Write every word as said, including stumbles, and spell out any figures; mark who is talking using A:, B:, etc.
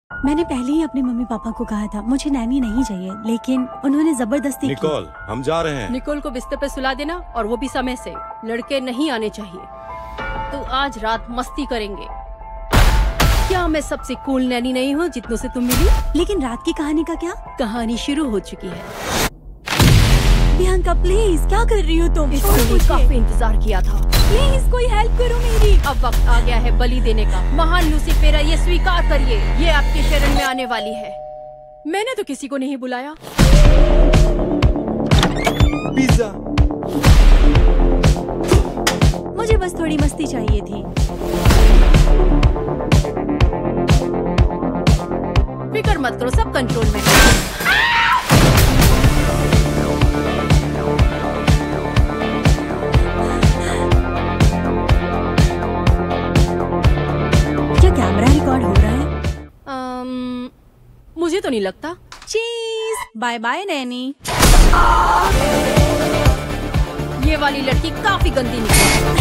A: मैंने पहले ही अपने मम्मी पापा को कहा था मुझे नैनी नहीं चाहिए, लेकिन उन्होंने जबरदस्ती की।
B: निकोल, हम जा रहे हैं।
C: निकोल को बिस्तर पे सुला देना, और वो भी समय से। लड़के नहीं आने चाहिए। तो आज रात मस्ती करेंगे। क्या मैं सबसे कूल नैनी नहीं हूँ जितनों से तुम मिली?
A: लेकिन रात की कहानी का क्या?
C: कहानी शुरू हो चुकी है।
A: प्रियंका प्लीज, क्या कर रही हो तुम?
C: इसके लिए काफी इंतजार किया था।
A: प्लीज कोई हेल्प करो मेरी।
C: अब वक्त आ गया है बलि देने का। महान लूसीफेरा, ये स्वीकार करिए, ये आपके शरण में आने वाली है। मैंने तो किसी को नहीं बुलाया।
B: पिज्जा।
A: मुझे बस थोड़ी मस्ती चाहिए थी।
C: फिक्र मत करो, सब कंट्रोल में है।
A: क्या कैमरा रिकॉर्ड हो रहा है?
C: um, मुझे तो नहीं लगता।
A: चीज, बाय बाय नैनी।
C: ये वाली लड़की काफी गंदी निकली।